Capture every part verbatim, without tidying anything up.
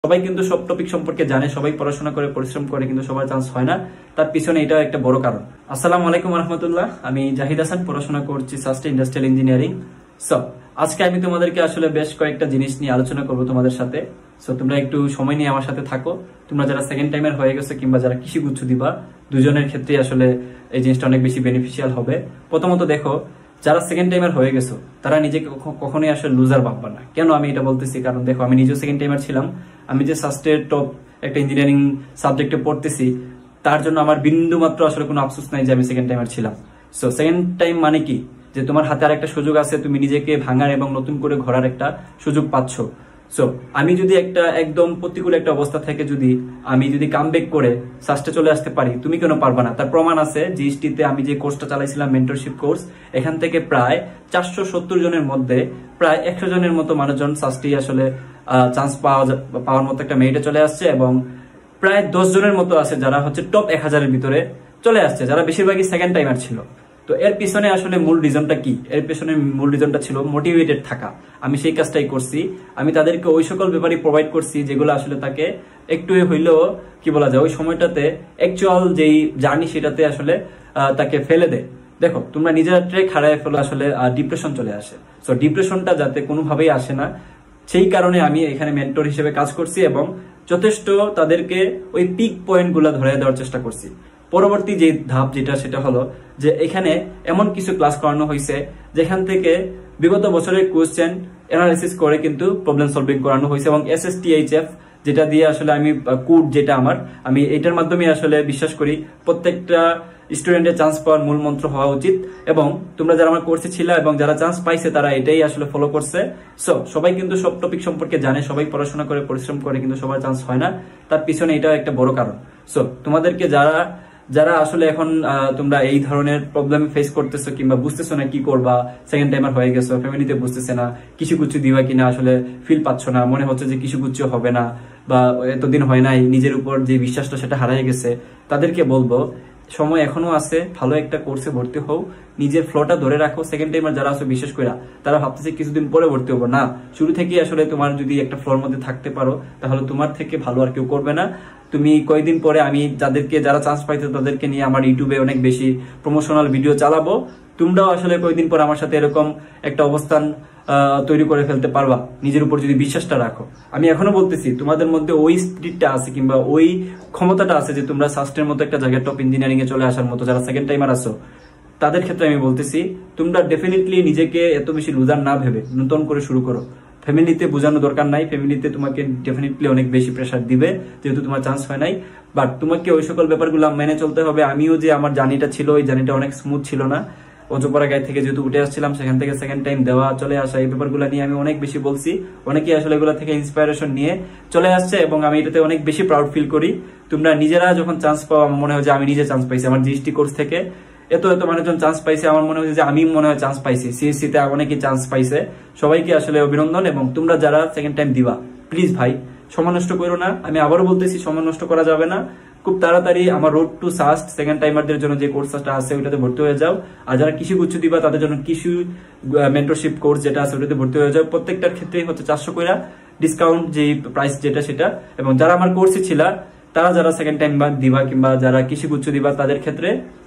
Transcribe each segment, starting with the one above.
সবাই কিন্তু সব টপিক সম্পর্কে জানে, সবাই পড়াশোনা করে পরিশ্রম করে, কিন্তু সবার চান্স হয় না। তার পিছনে এটা একটা বড় কারণ। আসসালামু আলাইকুম রহমতুল্লাহ, আমি জাহিদ হাসান, পড়াশোনা করছি সাস্টে ইন্ডাস্ট্রিয়াল ইঞ্জিনিয়ারিং। সো আজকে আমি তোমাদেরকে আসলে বেশ কয়েকটা জিনিস নিয়ে আলোচনা করবো তোমাদের সাথে। সো তোমরা একটু সময় নিয়ে আমার সাথে থাকো। তোমরা যারা সেকেন্ড টাইমের হয়ে গেছো কিংবা যারা কৃষি গুচ্ছ দিবা, দুজনের ক্ষেত্রে আসলে এই জিনিসটা অনেক বেশি বেনিফিশিয়াল হবে। প্রথমত দেখো, যারা সেকেন্ড টাইমার হয়ে গেছো তারা নিজেকে কখনোই আসলে লুজার ভাববা না। কেন আমি এটা বলতেছি? কারণ দেখো, আমি নিজেও সেকেন্ড টাইমার ছিলাম। আমি যে সাস্টের টপ একটা ইঞ্জিনিয়ারিং সাবজেক্টে পড়তেছি, তার জন্য আমার বিন্দু মাত্র আসলে কোনো আফসোস নাই যে আমি সেকেন্ড টাইমার ছিলাম। সো সেকেন্ড টাইম মানে কি, যে তোমার হাতে আর একটা সুযোগ আছে, তুমি নিজেকে ভাঙার এবং নতুন করে ঘোরার একটা সুযোগ পাচ্ছ। সো আমি যদি একটা একদম প্রতিকূল একটা অবস্থা থেকে যদি আমি যদি কামব্যাক করে সাস্টে চলে আসতে পারি, তুমি কেন পারবা না? তার প্রমাণ আছে। জিএসটিতে আমি যে কোর্সটা চালাইছিলাম, মেন্টরশিপ কোর্স, এখান থেকে প্রায় চারশো সত্তর জনের মধ্যে প্রায় একশো জনের মতো মানুষজন সাস্টে আসলে চান্স পাওয়া পাওয়ার মতো একটা মেরিটে চলে আসছে, এবং প্রায় দশ জনের মতো আছে যারা হচ্ছে টপ এক হাজারের ভিতরে চলে আসছে, যারা বেশিরভাগই সেকেন্ড টাইমার ছিল। তো এর পিছনে আসলে মূল রিজনটা কি? এর পিছনে মূল রিজনটা ছিল মোটিভেটেড থাকা। আমি সেই কাজটাই করছি। আমি তাদেরকে ওই সকল ব্যাপারই প্রোভাইড করছি যেগুলো আসলে তাকে একটু হইলেও কি বলা যায়, ওই সময়টাতে অ্যাকচুয়াল যেই জার্নি সেটাতে আসলে তাকে ফেলে দেয়। দেখো, তোমরা নিজেরা ট্রেক হারায় ফেলে আসলে ডিপ্রেশন চলে আসে। সো ডিপ্রেশনটা যাতে কোনোভাবেই আসে না, সেই কারণে আমি এখানে মেন্টর হিসেবে কাজ করছি এবং যথেষ্ট তাদেরকে ওই পিক পয়েন্ট গুলা ধরে দেওয়ার চেষ্টা করছি। পরবর্তী যে ধাপ যেটা, সেটা হলো যে এখানে এমন কিছু ক্লাস করানো হয়েছে যেখান থেকে বিগত বছরের কোয়েশ্চেন অ্যানালিসিস করে কিন্তু প্রবলেম সলভিং করানো হয়েছে, এবং S S T H F যেটা দিয়ে আসলে আমি কোড যেটা আমার, আমি এটার মাধ্যমে আসলে বিশ্বাস করি প্রত্যেকটা স্টুডেন্টের চান্স পাওয়ার মূল মন্ত্র হওয়া উচিত। এবং তোমরা যারা আমার কোর্সে ছিল এবং যারা চান্স পাইছে তারা এটাই আসলে ফলো করছে। সো সবাই কিন্তু সব টপিক সম্পর্কে জানে, সবাই পড়াশোনা করে পরিশ্রম করে, কিন্তু সবার চান্স হয় না। তার পিছনে এটা একটা বড় কারণ। সো তোমাদেরকে যারা যারা আসলে এখন তোমরা এই ধরনের প্রবলেম ফেস করতেছো কিংবা বুঝতেছো না কি করবা, সেকেন্ড টাইমার হয়ে গেছো, ফ্যামিলিতে বুঝতেছে না কিছু কুচ্ছু দিবা কিনা, আসলে ফিল পাচ্ছ না, মনে হচ্ছে যে কিছু কুচ্ছু হবে না বা এতদিন হয় নাই, নিজের উপর যে বিশ্বাসটা সেটা হারিয়ে গেছে, তাদেরকে বলবো সময় এখনো আছে, ভালো একটা কোর্সে ভর্তি হও, নিজের ফ্লোটা ধরে রাখো। সেকেন্ড টাইমার যারা আছে বিশেষ করে তারা ভাবতেছে কিছুদিন পরে ভর্তি হবো না, শুরু থেকেই আসলে তোমার যদি একটা ফ্লোর মধ্যে থাকতে পারো তাহলে তোমার থেকে ভালো আর কেউ করবে না। তুমি কয়েকদিন পরে আমি যাদেরকে যারা চান্স পাইতে তাদেরকে নিয়ে আমার ইউটিউবে অনেক বেশি প্রমোশনাল ভিডিও চালাবো, তোমরাও আসলে কয়েকদিন পর আমার সাথে এরকম একটা অবস্থান তৈরি করে ফেলতে পারবা, নিজের উপর যদি বিশ্বাসটা রাখো। আমি এখনো বলতেছি, তোমাদের মধ্যে ওই স্পিরিটটা আছে কিংবা ওই ক্ষমতাটা আছে যে তোমরা সাস্টের মতো একটা জায়গায় টপ ইঞ্জিনিয়ারিং এ চলে আসার মতো, যারা সেকেন্ড টাইমার আছো তাদের ক্ষেত্রে আমি বলতেছি, তোমরা ডেফিনেটলি নিজেকে এত বেশি লুজার না ভেবে নতুন করে শুরু করো। ফ্যামিলিতে বোঝানো দরকার নাই, ফ্যামিলিতে তোমাকে ডেফিনেটলি অনেক বেশি প্রেশার দিবে যেহেতু তোমার চান্স হয় নাই, বাট তোমাকে ওই সকল ব্যাপারগুলো মেনে চলতে হবে। আমিও যে আমার জার্নিটা ছিল, ওই জার্নিটা অনেক স্মুথ ছিল না। অজপাড়া গায়ে থেকে যেহেতু উঠে আসছিলাম, সেখান থেকে সেকেন্ড টাইম দেওয়া চলে আসা, এই ব্যাপারগুলো নিয়ে আমি অনেক বেশি বলছি। অনেকেই আসলে এগুলো থেকে ইন্সপায়ারেশন নিয়ে চলে আসছে এবং আমি এটাতে অনেক বেশি প্রাউড ফিল করি। তোমরা নিজেরা যখন চান্স পাও, আমার মনে হয় যে আমি নিজে চান্স পাইছি। আমার জিএসটি কোর্স থেকে এত এত মানুষজন চান্স পাইছে, আমার মনে হচ্ছে যে আমি মনে হয় চান্স পাইছি। সিএসসি তে অনেকেই চান্স পাইছে। সবাইকে আসলে অভিনন্দন। এবং তোমরা যারা সেকেন্ড টাইম দিবা, প্লিজ ভাই সময় নষ্ট করো না। আমি আবারও বলতেছি, সময় নষ্ট করা যাবে না। খুব তাড়াতাড়ি আমার রোড টু সাস্ট সেকেন্ড টাইমারদের জন্য যে কোর্সটা আছে ওইটাতে ভর্তি হয়ে যাও। আর যারা কৃষি গুচ্ছ দিবা তাদের জন্য কৃষি মেন্টরশিপ কোর্স যেটা আছে ওইটাতে ভর্তি হয়ে যাও। প্রত্যেকটার ক্ষেত্রেই হচ্ছে চারশো কইরা ডিসকাউন্ট যে প্রাইস যেটা সেটা। এবং যারা আমার কোর্সে ছিল তারা যারা সেকেন্ড টাইম দিবা কিংবা যারা কৃষি গুচ্ছ দিবা তাদের ক্ষেত্রে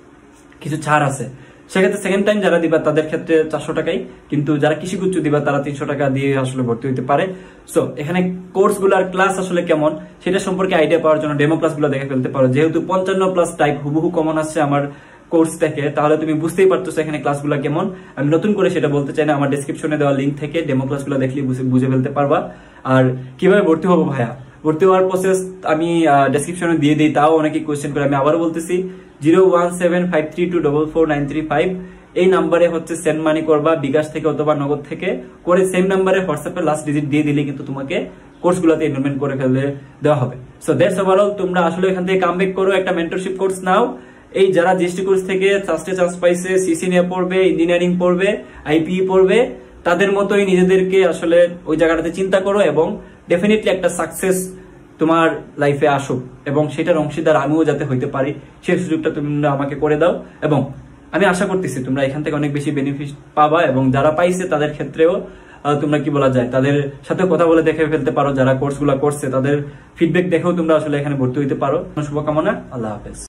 কিছু ছাড় আছে। সেক্ষেত্রে সেকেন্ড টাইম যারা দিবা তাদের ক্ষেত্রে চারশো টাকাই, কিন্তু যারা কৃষি গুচ্ছ দিবা তারা তিনশো টাকা দিয়ে আসলে ভর্তি হইতে পারে। সো এখানে কোর্স গুলার ক্লাস আসলে কেমন সেটা সম্পর্কে আইডিয়া পাওয়ার জন্য ডেমো ক্লাস গুলো দেখে ফেলতে পারো। যেহেতু পঞ্চান্ন প্লাস টাইপ হুবহু কমন আসছে আমার কোর্স থেকে, তাহলে তুমি বুঝতেই পারতেছো এখানে ক্লাসগুলো কেমন। আমি নতুন করে সেটা বলতে চাই না, আমার ডেসক্রিপশনে দেওয়া লিঙ্ক থেকে ডেমো ক্লাসগুলো দেখলে বুঝে ফেলতে পারবা। আর কিভাবে ভর্তি হবো ভাইয়া, ভর্তি হওয়ার প্রসেস আমি ডেসক্রিপশনে দিয়ে দিই, তাও অনেকে কোয়েশ্চেন করে। আমি আবারও বলতেছি, zero one seven five three two double four nine three five এই নাম্বারে হচ্ছে সেন্ড মানি করবা, বিকাশ থেকে অথবা নগদ থেকে করে সেম নাম্বারে হোয়াটসঅ্যাপে লাস্ট ডিজিট দিয়ে দিলে কিন্তু তোমাকে কোর্সগুলোতে এনরোলমেন্ট করে ফেলে দেওয়া হবে। So that's overall. তোমরা আসলে এখান থেকে কামব্যাক করো, একটা মেন্টরশিপ কোর্স নাও। এই যারা জিএসটি কোর্স থেকে ফার্স্টে চান্স পাইছে, সিসি নিয়ে পড়বে, ইঞ্জিনিয়ারিং পড়বে, আইপিই পড়বে, তাদের মতোই নিজেদেরকে আসলে ওই জায়গাটাতে চিন্তা করো এবং ডেফিনেটলি একটা সাকসেস তোমার লাইফে আসুক এবং সেটার অংশীদার আমিও যাতে হইতে পারি সেই সুযোগটা তোমরা আমাকে করে দাও। এবং আমি আশা করতেছি তোমরা এখান থেকে অনেক বেশি বেনিফিট পাবা এবং যারা পাইছে তাদের ক্ষেত্রেও তোমরা কি বলা যায় তাদের সাথে কথা বলে দেখে ফেলতে পারো, যারা কোর্সগুলো করছে তাদের ফিডব্যাক দেখেও তোমরা আসলে এখানে ভর্তি হইতে পারো। শুভকামনা, আল্লাহ হাফেজ।